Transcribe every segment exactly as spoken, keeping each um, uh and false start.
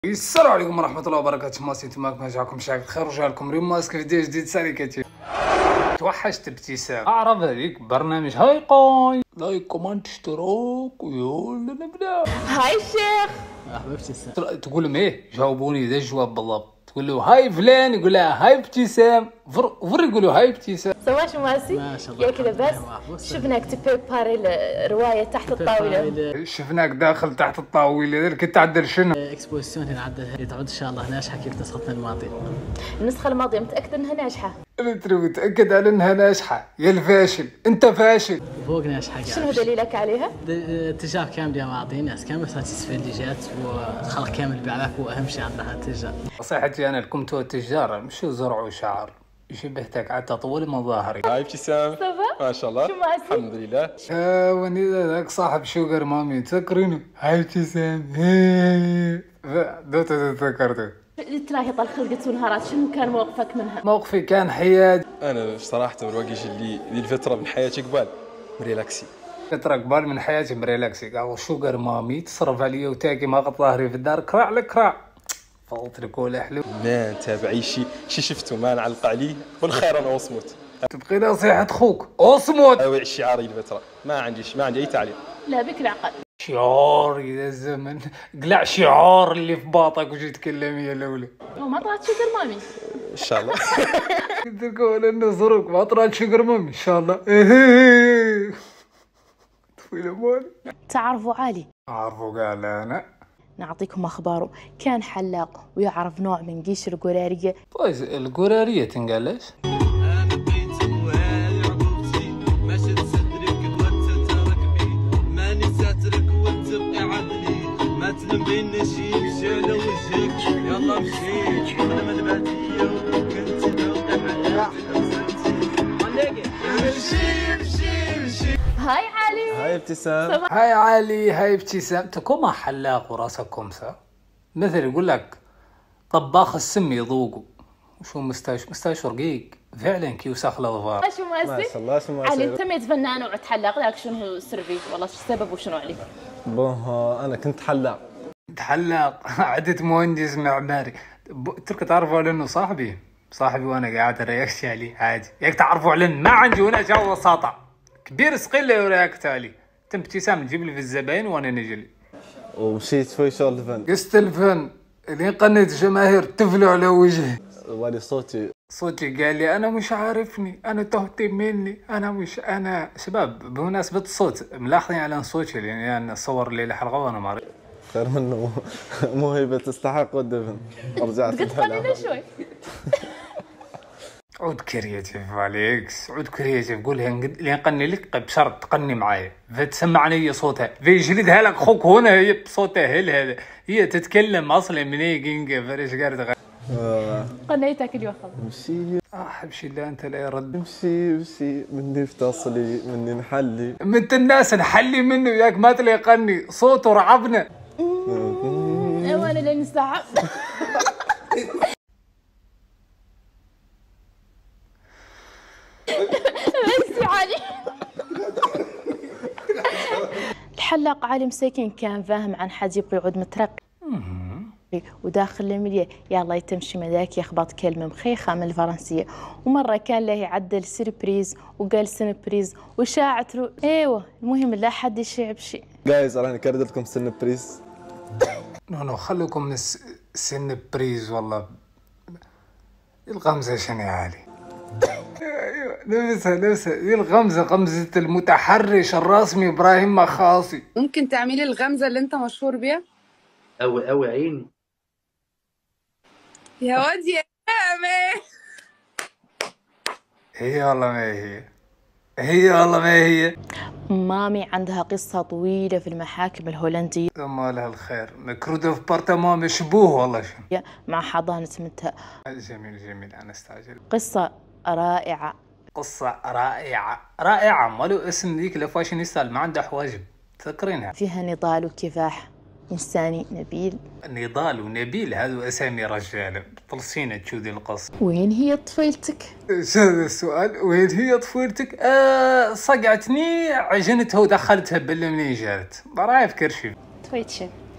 السلام عليكم ورحمة الله وبركاته. ماسي انتم معكم جاكم شاك الخير ورجعلكم ريم ماسك فيديو جديد سالي كتير. توحشت ابتسام. اعرف هذيك برنامج هاي قاي لايك كومنت اشتراك ويلا نبدا. هاي الشيخ. مرحبا ابتسام. تقول لهم ايه جاوبوني ذا الجواب بالضبط. تقول له هاي فلان يقول لها هاي ابتسام فر فر يقولوا هاي ابتسام. سوا شو ماسي؟ ما شاء الله يا كذا بس شفناك تبريباري الرواية تحت الطاولة. شفناك داخل تحت الطاولة كنت تعدل شنو؟ اكسبوزيسيون هنا عدل تعود ان شاء الله ناجحة كيف نسختنا الماضية. النسخة الماضية متأكدة انها ناجحة؟ انت متأكد على انها ناجحة؟ يا الفاشل انت فاشل. فوق ناجحة. شنو دليلك عليها؟ التجار كامل ماضيين ناس كامل صارت تسفلجات والخلق كامل بيعرف واهم شيء عندها التجار. نصيحتي انا لكم تو التجار مشوا زرعوا شعر يشبهتك على تطول مظاهري. هاي ابتسام ما شاء الله. شو ماسي؟ الحمد لله. اه وني ذاك صاحب شوغر مامي تذكرينه؟ هاي ابتسام دوت تذكرته. تلاهي طال خلقت ونهارات شنو كان موقفك منها؟ موقفي كان حياد. انا صراحه من وقت اللي ذي الفتره من حياتي قبال مريلاكسي. فترة قبال من حياتي مريلاكسي. قالوا شوغر مامي تصرف علي وتاكي ما قط ظهري في الدار كراع لكراع. فضلت لك ولا حلو. ما نتابع شي شي شفته ما نعلق عليه والخير انا اصمت. تبقي نصيحة خوك اصمت. اوعي الشعاري الفتره ما عندي ما عندي اي تعليق. لا بك العقل. شعار يا الزمن قلع شعار اللي في باطك وجي تكلمي يا لولي. وما طلعت شوغر مامي ان شاء الله. قلت لكم انه زروك ما طلعت شوغر مامي ان شاء الله. طويلة مالي. تعرفوا علي؟ اعرفه قال انا. نعطيكم اخباره. كان حلاق ويعرف نوع من قيش القرارية. طيب القرارية تنقالش؟ هاي علي. هاي ابتسام. هاي علي هاي ابتسام. تكون حلاق وراسك كمسة مثل يقول لك طباخ السم يذوقه وشو مستاش مستاش رقيق فعلا كي وسخ الاظفار. شو ماسي؟ ما شاء الله شو ماسي. علي انت ميت فنان وتحلق لك شنو هو السر فيك والله شو السبب وشنو علي؟ بوها انا كنت حلاق. حلاق عدت مهندس معماري. ترك تعرفوا على انه صاحبي صاحبي وانا قاعد رياكت عليه عادي. ياك تعرفوا على ما عندي وانا جا وساطة كبير سقيل رياكت عليه. تم ابتسام تجيب لي في الزباين وانا نجلي. ومشيت في شغل الفن. قست الفن اللي قنيت جماهير تفلوا على وجهي. والي صوتي صوتي قال لي انا مش عارفني انا تهتي مني انا مش انا. شباب بمناسبة الصوت ملاحظين على صوتي لان يعني صور الليلة حلقة وانا ما عرفت. خير منه موهبة تستحق الدفن. رجعت تقنينا شوي. عود كرياتيف عليكس عود كرياتيف. قولها اللي نقني لك بشرط تقني معايا فتسمعني هي صوتها فيجلدها لك خوك هنا هي بصوتها هل هذا هي تتكلم اصلا من هي جينجا فريش قاعد قنيتك اليوم مشي اه حبشي لا انت لا رد. مشي مشي مني فتصلي مني نحلي من الناس نحلي منه ياك ما تلاقني صوته رعبنا. وانا لين الساعة. بس علي. الحلاق علي مساكين كان فاهم عن حد يبغى يعود مترقي وداخل المليا يلا يتمشي مذاك يخبط كلمة مخيخة من الفرنسية. ومرة كان له يعدل سيربريز وقال سنبريز وشاعت رو. ايوه المهم لا حد يشيع بشيء. جايز راني كردت لكم سنبريز. نو نو خلوكم من سن بريز والله. الغمزة شنو يا علي؟ ايوه نفسها نفسها دي الغمزة غمزة المتحرش الرسمي ابراهيم مخاصي. ممكن تعملي الغمزة اللي انت مشهور بيها؟ أوي أوي عيني يا واد يا مامي. هي والله ما هي هي والله ما هي. مامي عندها قصة طويلة في المحاكم الهولندية. ثم لها الخير مكرودة في بارتمان مشبوه والله شنو مع حضانة بنتها. جميل جميل انا استعجل. قصة رائعة. قصة رائعة رائعة مالو اسم ذيك الفاشينيستا ما عندها حواجب تذكرينها؟ فيها نضال وكفاح إنساني نبيل. نضال ونبيل هذو أسامي رجال طلسينا تشو ذي القصة. وين هي طفيلتك؟ هذا السؤال وين هي طفيلتك؟ آه صقعتني عجنتها ودخلتها بالله منين جات برايف كرشي. طفيت شنو؟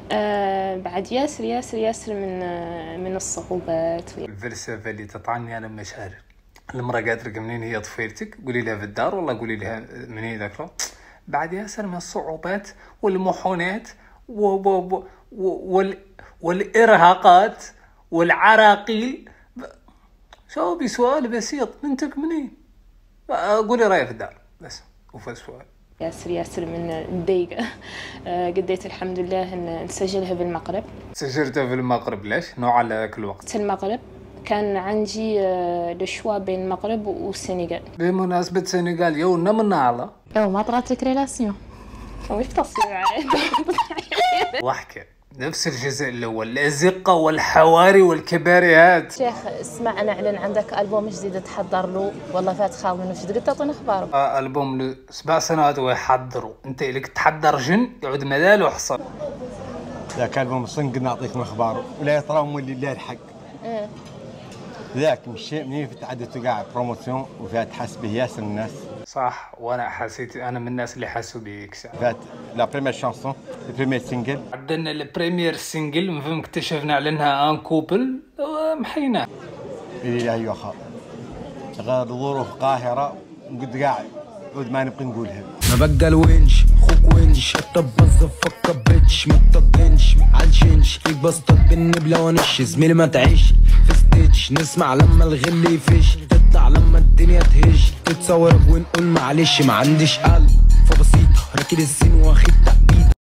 آه بعد ياسر ياسر ياسر من آه من الصعوبات. الفلسفه اللي تطعني انا مشاعر. المراه قالت لك منين هي طفيلتك؟ قولي لها في الدار والله قولي لها من هي ذاكره. بعد ياسر من الصعوبات والمحونات و... و... و... وال... والارهاقات والعراقيل. جاوبي سؤال بسيط، بنتك منين؟ قولي رايها في الدار بس وفي السؤال. ياسر ياسر من الضيقة. قديت الحمد لله ان نسجلها في المغرب. سجلتها في المغرب ليش؟ نوع على ذاك الوقت. في المغرب كان عندي الشوا بين المغرب والسنغال. بمناسبة السنغال يونا من على او ما طرات لك ريلاسيون وش تصير ضحكة نفس الجزء الاول، الازقة والحواري والكباريات. شيخ اسمع، نعلن عندك البوم جديد تحضر له، والله فات خال منه جديد، قلت اعطيني اخباره. آه البوم له سبع سنوات ويحضروا، انت لك تحضر جن يعود مدال وحصل. ذاك البوم صنق نعطيكم اخباره ولا يطرام لله الحق. ايه ذاك مش منين فتعدتوا قاعد بروموسيون وفيها تحس به ياسر الناس. صح، وانا حسيت انا من الناس اللي حسوا بيك ساعة. فات لا بريمير شانسون البريمير سينجل عندنا البريمير سينجل من فهم اكتشفنا عليها ان كوبل محينا. اي ايوه خا غير ظروف قاهره وقد قاعد عود ما نبقى نقولها. ما بقى الونش خوك ونش الطبازة فكا بيتش ما تطقنش عالجنش فيك بسطك بالنبلة ونش زميلي ما تعيش في ستيتش نسمع لما الغل يفش تطلع لما الدنيا تهش تتصور ونقول معلش ما عنديش قلب فبسيطة راكد السين واخد